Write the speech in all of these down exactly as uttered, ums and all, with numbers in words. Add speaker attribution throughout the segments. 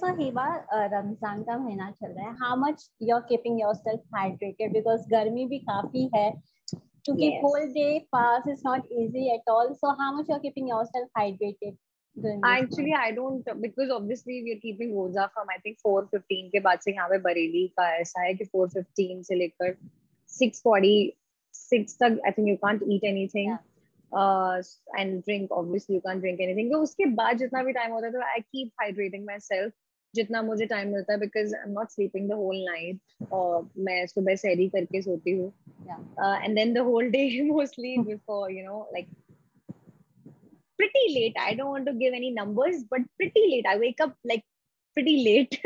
Speaker 1: so Hiba, uh, Ramzan का महीना चल रहा है. How much you're keeping yourself hydrated because गर्मी भी काफी है. To keep
Speaker 2: Yes.
Speaker 1: whole day fast is not easy at all. So how much you're keeping yourself hydrated during this
Speaker 2: Actually,
Speaker 1: month?
Speaker 2: I don't, because obviously we are keeping roza from I think four fifteen के बाद से यहाँ पे बरेली का ऐसा है कि four fifteen से लेकर six forty-six तक I think you can't eat anything.
Speaker 1: Yeah.
Speaker 2: Uh, and drink, obviously you can't drink anything. तो उसके बाद जितना भी time होता है तो I keep hydrating myself जितना मुझे time मिलता है because I'm not sleeping the whole night. और मैं सुबह सहरी करके सोती हूँ.
Speaker 1: Yeah.
Speaker 2: Uh, and then the whole day mostly before, you know, like pretty late. I don't want to give any numbers, but pretty late. I wake up like pretty late.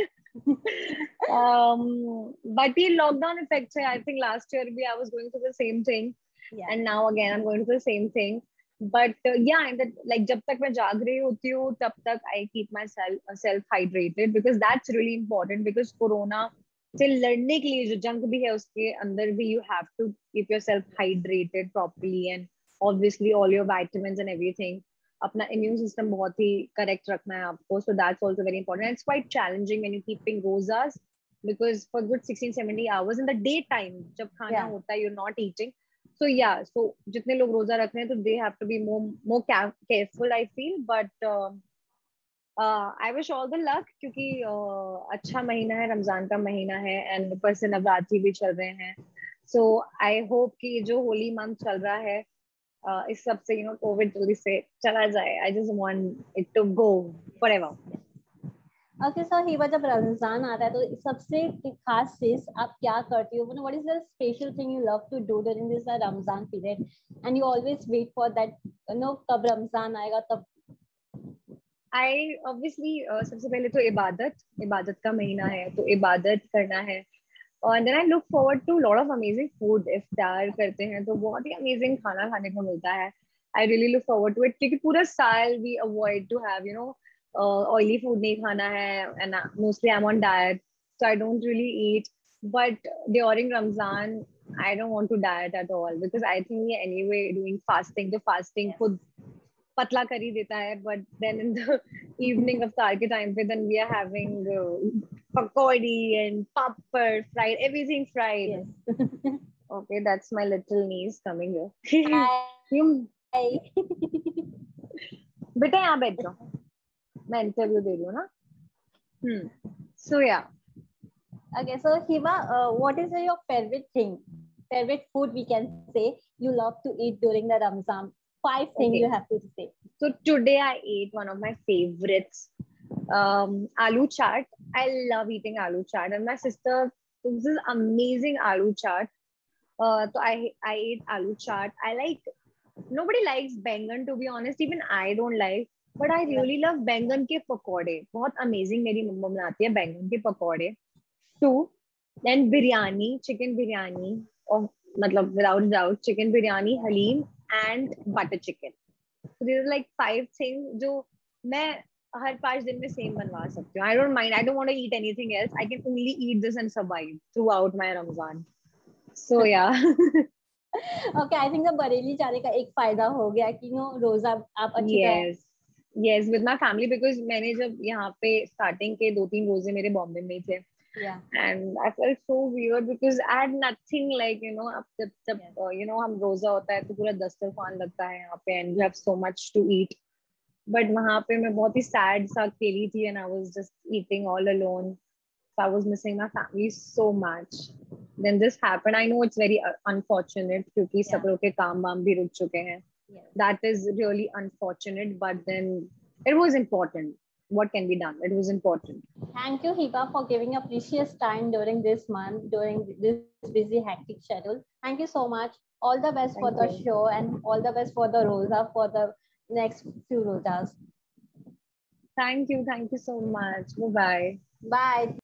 Speaker 2: um, but the lockdown effect, I think last year I was going through the same thing.
Speaker 1: Yeah.
Speaker 2: And now again I'm going through the same thing. But uh, yeah, and that, like जब तक मैं जाग रही होती हूँ तब तक I keep myself uh, self hydrated because that's really important because corona से लड़ने के लिए जो जंग भी है उसके अंदर भी you have to keep yourself hydrated properly and obviously all your vitamins and everything. अपना immune system बहुत ही correct रखना है आपको, so that's also very important. And it's quite challenging when you're keeping rozas because for good sixteen seventy hours in the daytime जब खाना
Speaker 1: Yeah.
Speaker 2: होता है you're not eating. So yeah, so जितने लोग रोजा रख रहे हैं तो they have to be more more careful I feel, but uh, uh, I wish all the luck क्योंकि uh, अच्छा महीना है, रमजान का महीना है and ऊपर से नवरात्रि भी चल रहे हैं. So I hope कि जो होली मंथ चल रहा है uh, इस सब से you know कोविड जल्दी से चला जाए. I just want it to go forever.
Speaker 1: Okay, so Hiba जब रमजान आता है तो सबसे खास चीज आप क्या करती हो? What is the special thing you love to do during this Ramzan period? And you always wait for that, you know, कब रमजान आएगा तब.
Speaker 2: I obviously uh, सबसे पहले तो इबादत इबादत का महीना है तो इबादत करना है. And then I look forward to a lot of amazing food. इफ्तार करते हैं तो बहुत ही amazing खाना खाने को मिलता है. I really look forward to it क्योंकि पूरा साल we avoid to have you know uh, oily food नहीं खाना है and uh, mostly I'm on diet so I don't really eat. But during Ramzan I don't want to diet at all because I think we anyway doing fasting तो fasting खुद पतला कर ही देता है. But then in the evening of तार के time पे then we are having uh, pakodi and papad fried, everything fried.
Speaker 1: Yes.
Speaker 2: Okay, that's my little niece coming here.
Speaker 1: Hi.
Speaker 2: बेटा यहाँ बैठ जाओ, मैं इंटरव्यू दे रही हूँ ना. Hmm. So yeah.
Speaker 1: Okay, so Hiba, uh, what is your favorite thing? Favorite food we can say you love to eat during the Ramzan? Five things
Speaker 2: Okay.
Speaker 1: you have to say.
Speaker 2: So today I ate one of my favorites, um, aloo chaat. I love eating aloo chaat, and my sister cooks this amazing aloo chaat. Uh, so I I ate aloo chaat. I like nobody likes bangan to be honest. Even I don't like, but I really love bangan ke pakode. बहुत amazing मेरी मम्मा बनाती है bangan के पकौड़े. Two, then biryani, chicken biryani, or मतलब without doubt chicken biryani, halim, and butter chicken. So these are like five things जो मैं हर पांच दिन में सेम बनवा सकती हूँ. I don't mind. I don't want to eat anything else. I can only eat this and survive throughout my Ramzan. So yeah.
Speaker 1: Okay, I think the Bareilly जाने का एक फायदा हो गया कि नो रोजा आप अच्छी तरह.
Speaker 2: Yes. Yes, with my family because मैंने जब यहाँ पे starting के दो तीन रोजे मेरे बॉम्बे में थे.
Speaker 1: Yeah.
Speaker 2: And I felt so weird because I had nothing like you know अब जब जब
Speaker 1: Yes.
Speaker 2: uh, you know हम रोजा होता है तो पूरा दस्तरखान लगता है यहाँ पे and you have so much to eat. But वहाँ पे मैं बहुत ही sad सा अकेली थी and I was just eating all alone. So I was missing my family so much. Then this happened. I know it's very uh, unfortunate क्योंकि सब लोग के काम वाम भी रुक चुके हैं.
Speaker 1: Yes.
Speaker 2: That is really unfortunate, but then it was important. What can be done? It was important.
Speaker 1: Thank you, Hiba, for giving your precious time during this month, during this busy, hectic schedule. Thank you so much. All the best
Speaker 2: Thank
Speaker 1: for the
Speaker 2: you.
Speaker 1: show and all the best for the Rosa for the next few Rosas.
Speaker 2: Thank you. Thank you so much. Bye-bye.
Speaker 1: Bye.